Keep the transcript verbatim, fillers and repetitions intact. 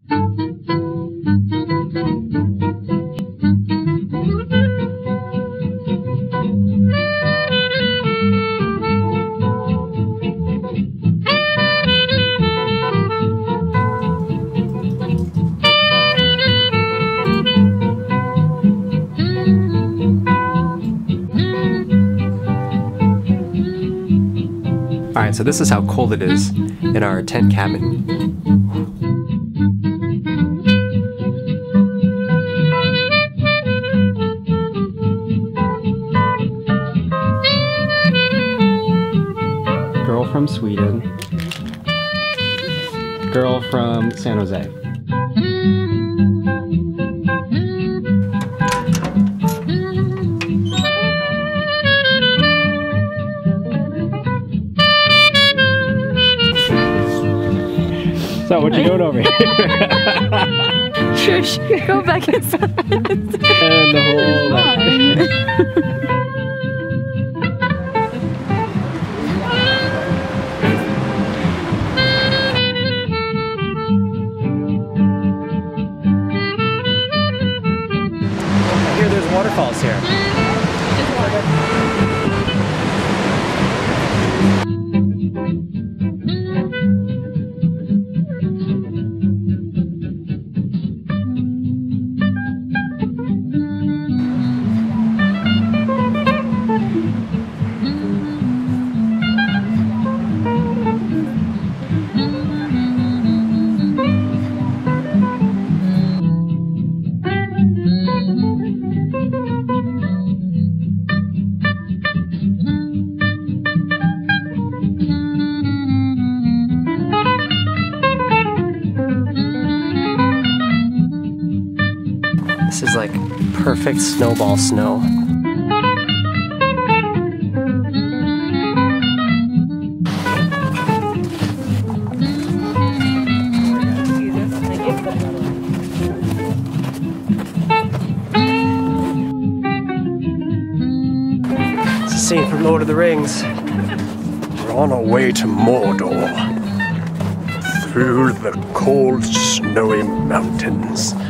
Alright, so this is how cold it is in our tent cabin. Girl from Sweden. Girl from San Jose. So what you doing over here? Shush, go back inside. And the whole I hear there's waterfalls here. This is like perfect snowball snow. It's a scene from Lord of the Rings. We're on our way to Mordor. Through the cold, snowy mountains.